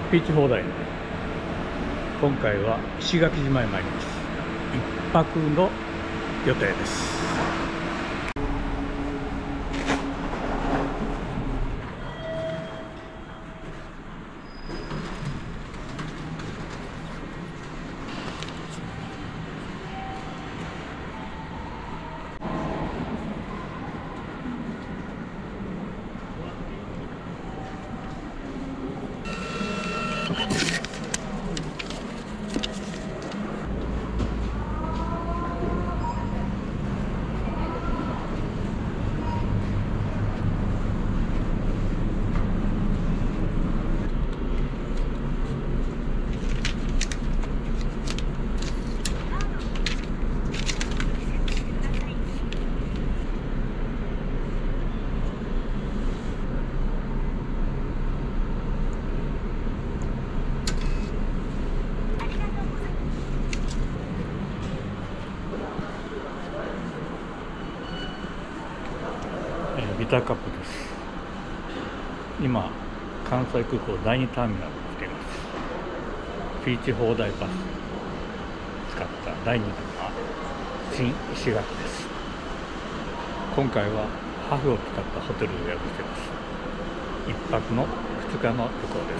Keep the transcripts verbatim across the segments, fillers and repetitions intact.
ピーチ放題。今回は石垣島へ参ります。一泊の予定です。ビターカップです。今関西空港だいにターミナルに来ています。ピーチ放題バス使っただいにだんは新石垣です。今回はハフを使ったホテルを予約しています。一泊のふつかの旅行です。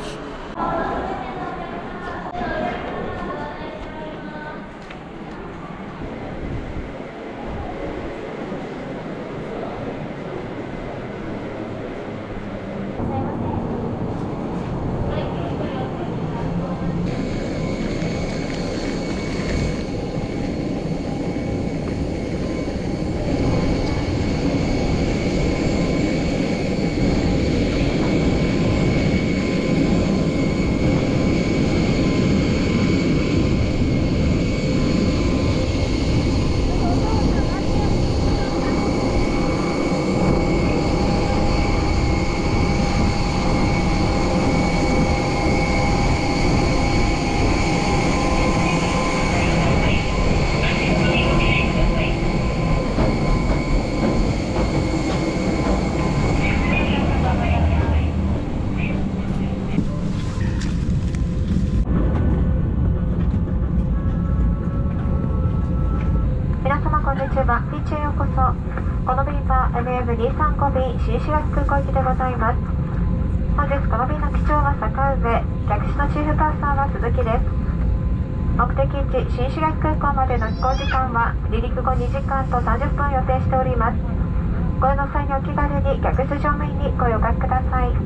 こんにちは、ピーチへようこそ。この便は エムエムにひゃくさんじゅうご 便新石垣空港行きでございます。本日この便の機長は坂上、客室のチーフパーサーは鈴木です。目的地新石垣空港までの飛行時間は離陸後にじかんとさんじゅっぷん予定しております。ご用の際にお気軽に客室乗務員に声をおかけください。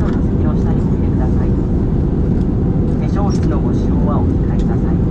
の座席の下にお入れください。化粧室のご使用はお控えください。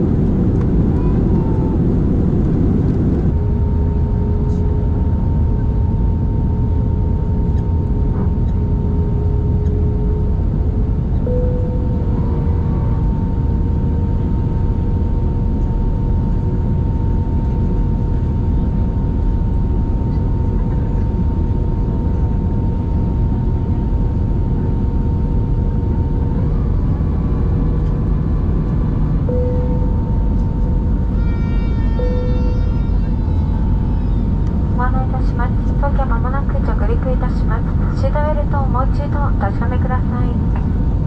当機は間もなく着陸いたします。シートベルトをもう一度お確かめください。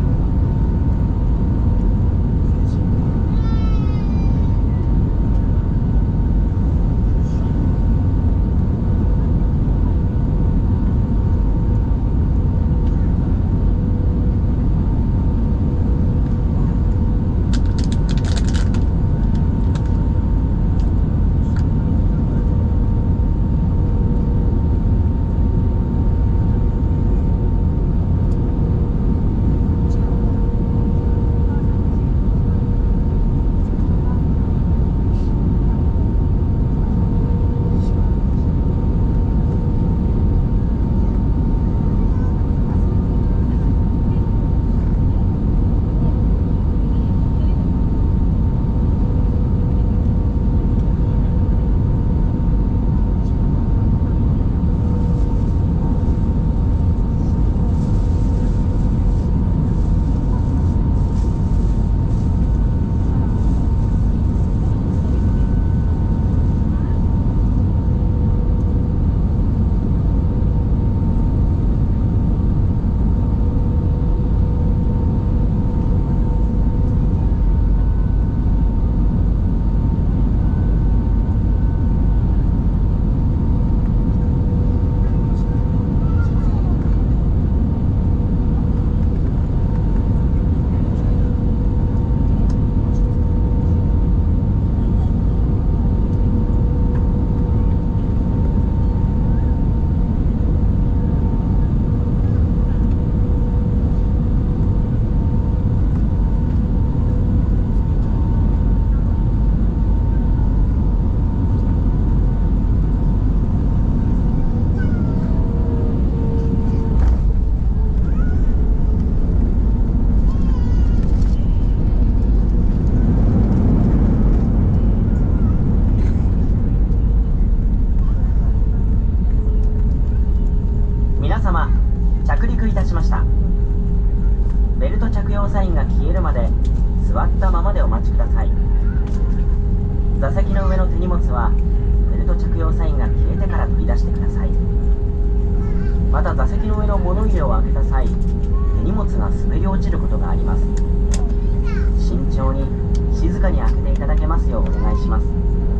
着陸いたしました。ベルト着用サインが消えるまで座ったままでお待ちください。座席の上の手荷物はベルト着用サインが消えてから取り出してください。また座席の上の物入れを開けた際、手荷物が滑り落ちることがあります。慎重に静かに開けていただけますようお願いします。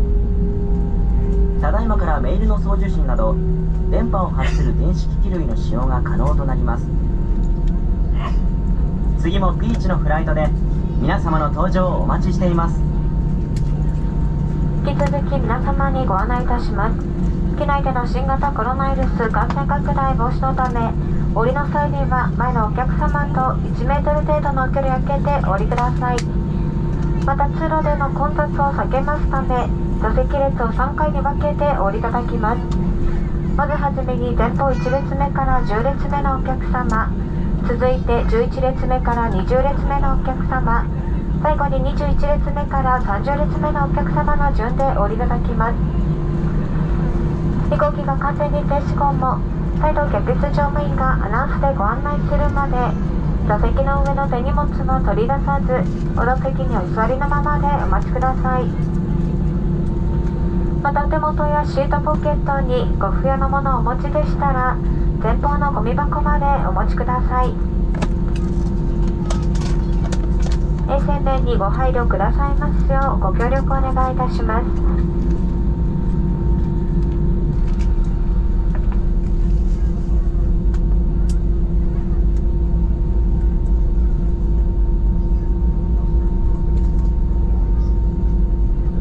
ただいまからメールの送受信など電波を発する電子機器類の使用が可能となります。次もピーチのフライトで皆様の搭乗をお待ちしています。 引き続き皆様にご案内いたします。機内での新型コロナウイルス感染拡大防止のため、降りの際には前のお客様といちメートル程度の距離を空けてお降りください。また通路での混雑を避けますため、座席列をさんかいに分けてお降りいただきます。まずはじめに前方いち列目からじゅう列目のお客様、続いてじゅういち列目からにじゅう列目のお客様、最後ににじゅういち列目からさんじゅう列目のお客様の順でお降りいただきます。飛行機が完全に停止後も再度客室乗務員がアナウンスでご案内するまで座席の上の手荷物は取り出さず、お座席にお座りのままでお待ちください。またお手元やシートポケットにご不要のものをお持ちでしたら、前方のゴミ箱までお持ちください。衛生面にご配慮くださいますようご協力お願いいたします。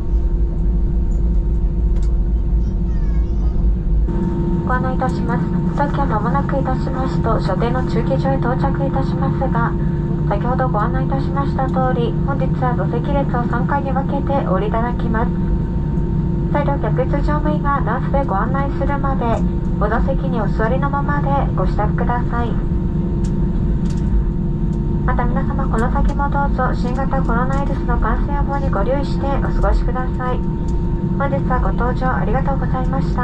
ご案内いたします。 当機は間もなくいたしますと所定の駐機場へ到着いたしますが、先ほどご案内いたしました通り、本日は座席列をさんかいに分けてお降りいただきます。再度客室乗務員がナースでご案内するまで、お座席にお座りのままでご支度ください。また皆様、この先もどうぞ新型コロナウイルスの感染予防にご留意してお過ごしください。本日はご搭乗ありがとうございました。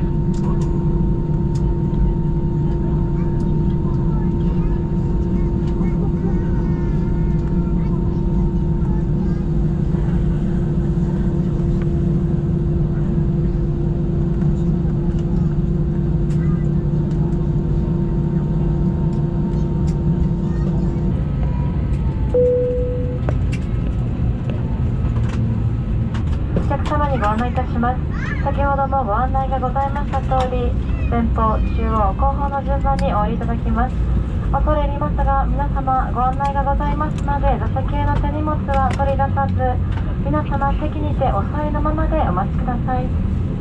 お客様にご案内いたします。先ほどもご案内がございました通り、前方、中央、後方の順番にお降りいただきます。恐れ入りますが、皆様ご案内がございますので、座席への手荷物は取り出さず、皆様席にてお座りのままでお待ちください。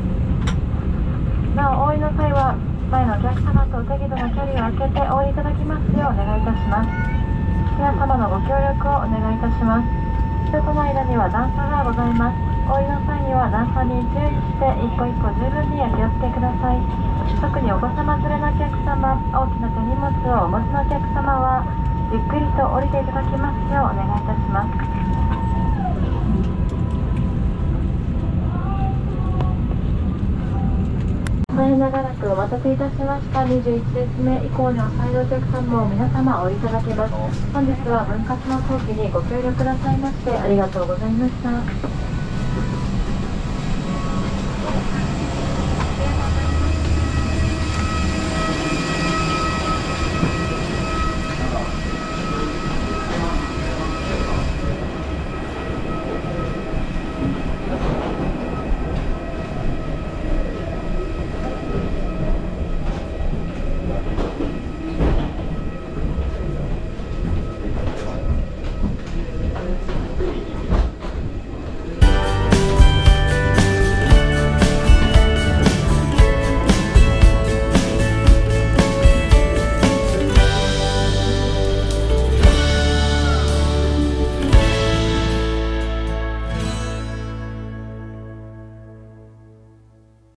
なお、お降りの際は前のお客様と適度な距離を空けてお降りいただきますようお願いいたします。皆様のご協力をお願いいたします。人との間には段差がございます。お降りの際には段差に注意して一歩一歩十分にお気をつけください。特にお子様連れのお客様、大きな手荷物をお持ちのお客様はゆっくりと降りていただきますようお願いいたします。大変長らくお待たせいたしました。にじゅういち列目以降にお入りのお客様も皆様お降りいただけます。本日は分割の後期にご協力くださいましてありがとうございました。